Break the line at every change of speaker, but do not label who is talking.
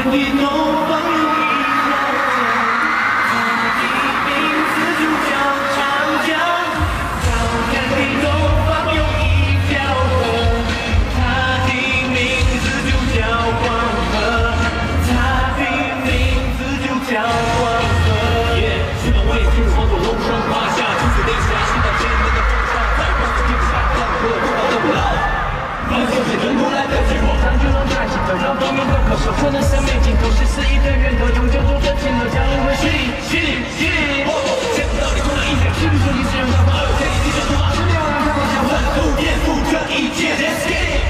地东方有一条江，它的名字就叫长江。高山的东方有一条河，它的名字就叫黄河，它的名字就叫黄河。去吧，我也听黄土龙生华夏，金子连霞，心到千年的风沙，在光的天下，江河不老的不老。放弃是人工来的结果，长久龙大气的让方圆都可守护的生命尽头是肆意的源头，永久中的情流，将灵魂洗礼，洗礼，洗礼。见不到你空了一点，心里说你是人干嘛？天地地球图马，10年我让太阳下万度颠覆这一切。Let's get it。